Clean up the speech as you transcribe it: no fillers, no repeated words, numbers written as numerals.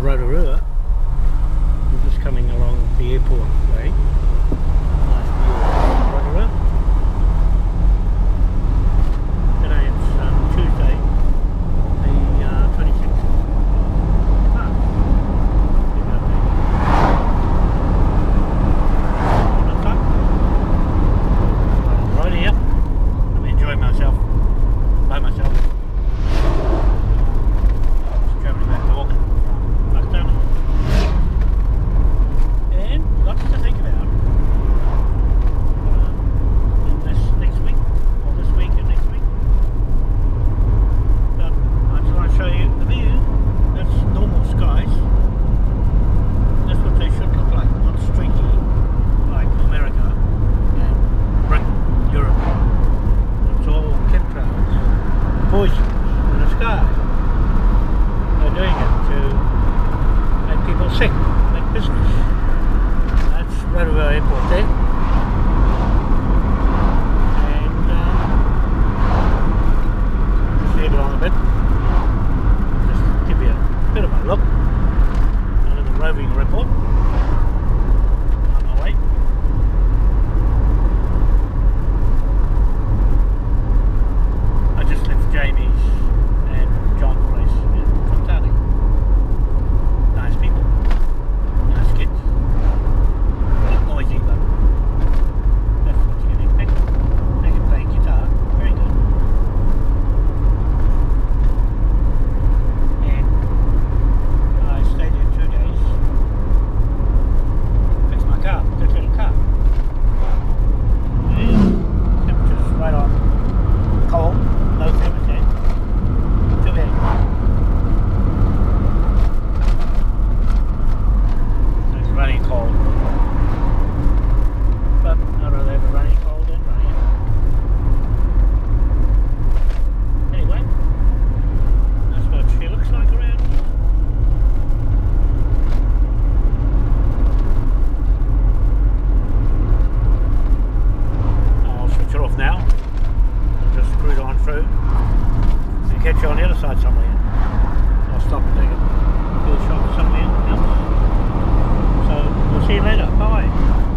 Rotorua. We're just coming along the airport way. Nice view of Rotorua. Today it's Tuesday, the 26th of March. Right here. I'm enjoying myself by myself. Just travelling back to Auckland. And lots to think about in this next week, or this week and next week. But I just want to show you the view. That's normal skies. That's what they should look like, not streaky like America and Britain, Europe. It's all chemtrails, poison in the sky. They're doing it to make people sick, make business. That's Rotorua Airport there. And just head along a bit. Just give you a bit of a look. A little roving report on my way. I just left Jamie's and John's place in Fontana. Nice people, nice kids. A bit noisy, but that's what you can expect. They can play guitar, very good. And I stayed there 2 days. Fixed my car, this little car. And temperature's right on cold, no thermostat. Too bad. It's running cold. But I'd rather have it running cold than running. Anyway, that's what she looks like around here. I'll switch it off now. I'll just screw it on through and catch you on the other side somewhere. I'll stop and take a little shot somewhere else. So we'll see you later. Bye.